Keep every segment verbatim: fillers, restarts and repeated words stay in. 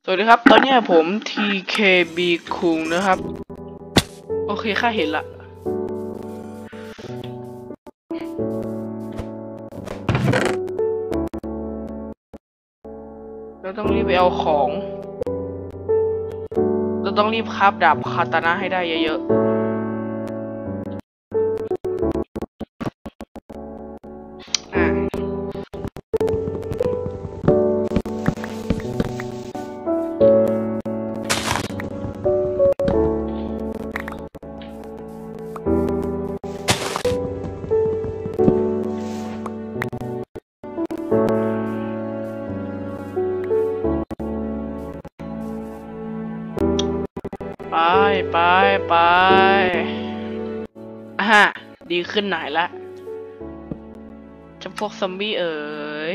สวัสดีครับตอนนี้ผม ที เค บี คุงนะครับโอเคข้าเห็นละเราต้องรีบไปเอาของเราต้องรีบคราฟดาบคาตานะให้ได้เยอะๆอ่ะไปไปไปอ่ะดีขึ้นไหนละจะพวกซอมบี้เอ๋ย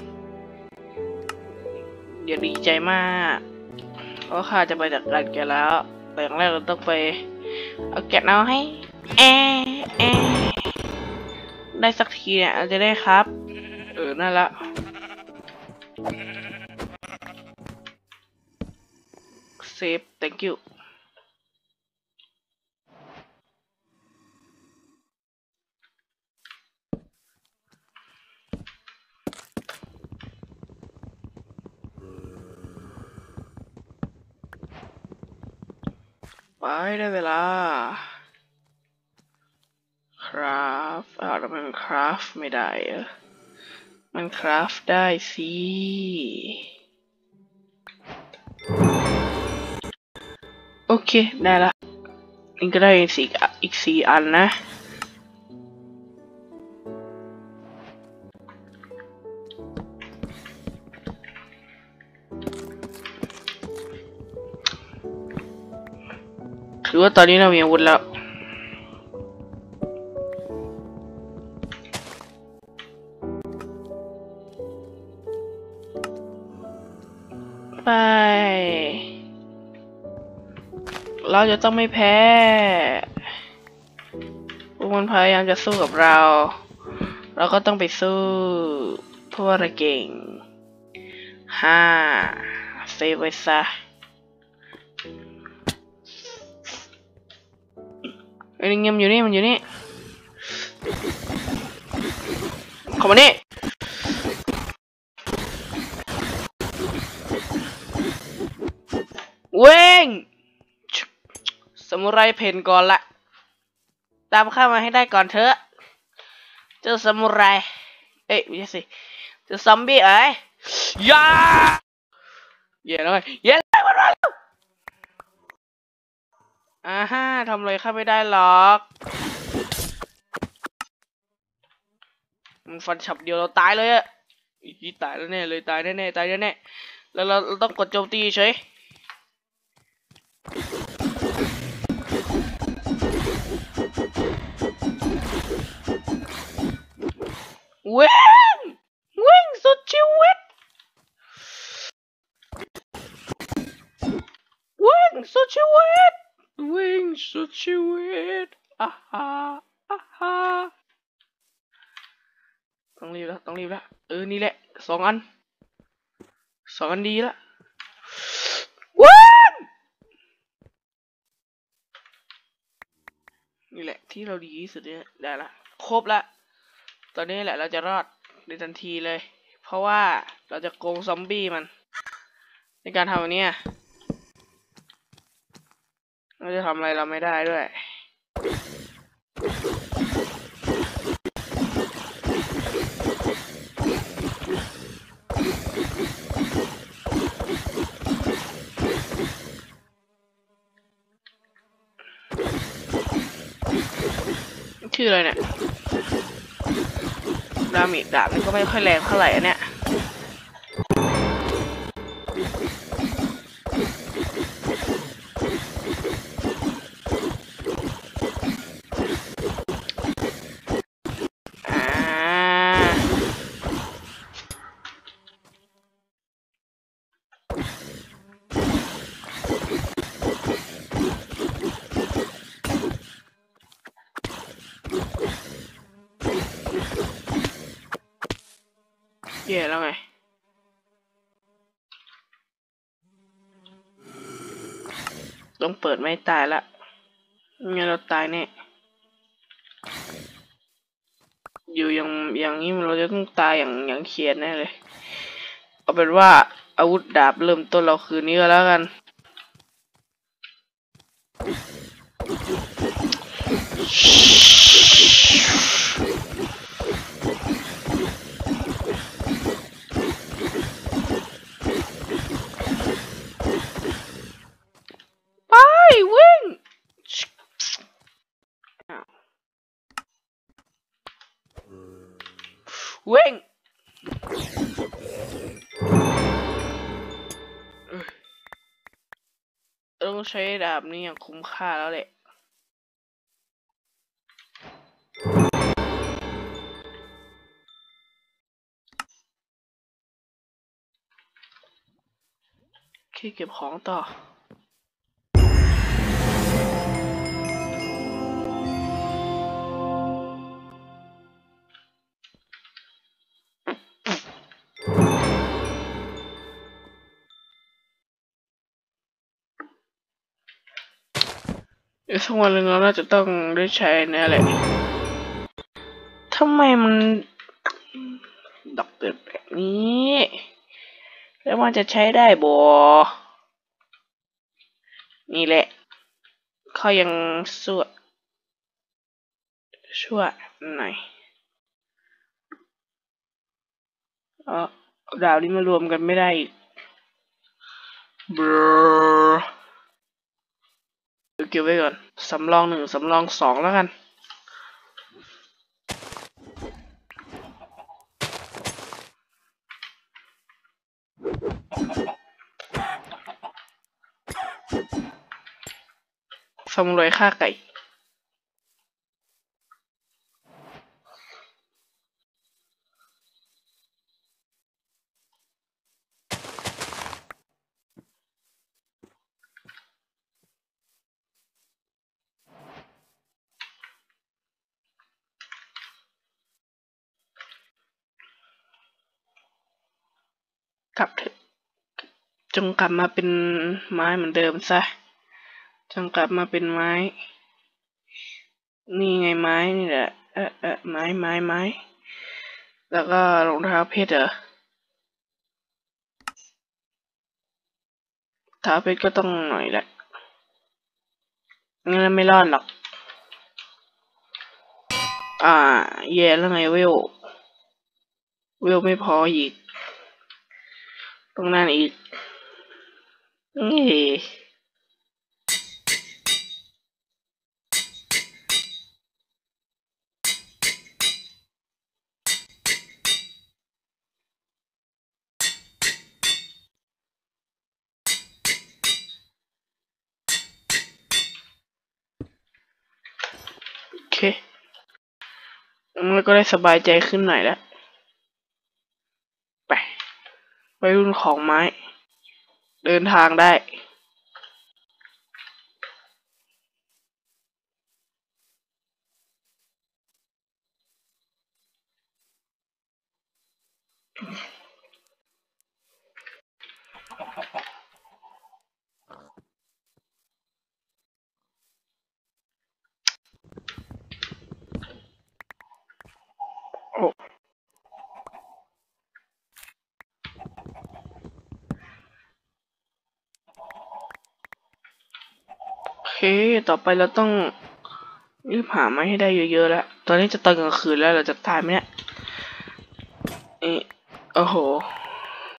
เดี๋ยวดีใจมากเพราะข้าจะไปจัดการแกแล้วแต่อย่างแรกเราต้องไปเอาแกะเอาให้แอแอได้สักทีเนี่ยเราจะได้ครับเออนั่นละเซฟ thank you ไปได้เวลาคราฟอ้าวแล้วมันคราฟไม่ได้เหรอมันคราฟได้สิโอเคได้ละนี่ก็ได้สี่อีกสี่อันนะคือว่าตอนนี้เรามีอาวุธแล้วไปเราจะต้องไม่แพ้พวกมันพยายามจะสู้กับเราเราก็ต้องไปสู้เพราะว่าเราเก่งฮ่าเซฟไว้ซะไอ้เงี้ยมันอยู่นี่มันอยู่นี่เข้ามานี่เว้งสมุไรเพนก่อนละตามข้ามาให้ได้ก่อนเถอะเจ้าสมุไรเอ้ยไม่ใช่สิเจ้าซอมบี้เอ้ยย่าเย่เลยเย่เลยมันมาแล้วอ่าฮะทำอะไรข้าไม่ได้หรอกมันฟันฉับเดียวเราตายเลยอะอีตายแล้วแน่เลยตายแน่ๆตายแน่ๆแล้วเราต้องกดโจมตีเฉยวิ่งวิ่งสุดชีวิตวิ่งสุดชีวิตวิ่งสุดชีวิตอ่าฮะอ่าฮะต้องรีบแล้วต้องรีบแล้วเออนี่แหละสองอันสองอันดีละวิ่งนี่แหละที่เราดีที่สุดเนี่ยได้ละครบละตอนนี้แหละเราจะรอดในทันทีเลยเพราะว่าเราจะโกงซอมบี้มันในการทำอันนี้เราจะทำอะไรเราไม่ได้ด้วยชื่ออะไรเนี่ยดามิดาบมันก็ไม่ค่อยแรงเท่าไหร่เนี่ยเย่แล้วไงต้องเปิดไม่ตายละงั้นเราตายแน่อยู่อย่างอย่างนี้เราจะต้องตายอย่างอย่างเขียนแน่เลยเอาเป็นว่าอาวุธดาบเริ่มต้นเราคืนนี้ก็แล้วกันไปวิ่งวิ่งต้องใช้ดาบนี้อย่างคุ้มค่าแล้วแหละโอเคเก็บของต่อเดี๋ยวสักวันหนึ่งเราน่าจะต้องได้ใช้แน่แหละทำไมมันดอกเตือนแบบนี้แล้วมันจะใช้ได้บ่นี่แหละเขายังสั่วชั่วหน่อยเออดาวนี้มารวมกันไม่ได้อีกบรเก็บไว้ก่อนสำรองหนึ่งสำรองสองแล้วกันซามูไรฆ่าไก่กลับเถอะจงกลับมาเป็นไม้เหมือนเดิมซะจงกลับมาเป็นไม้นี่ไงไม้นี่แหละเออเออไม้ไม้ไม้แล้วก็รองเท้าเพชรเหรอเท้าเพชรก็ต้องหน่อยแหละงั้นไม่รอดหรอกอ่าแย่แล้วไงเวลเวลไม่พออีกตรงนั้นอีกนี่โอเคมันก็ได้สบายใจขึ้นหน่อยแล้วไปไปรุ่นของไม้เดินทางได้โอเคต่อไปเราต้องรีบหาไม้ให้ได้เยอะๆแล้วตอนนี้จะตอนกลางคืนแล้วเราจะตายไหมเนี่ยเออโอ้โห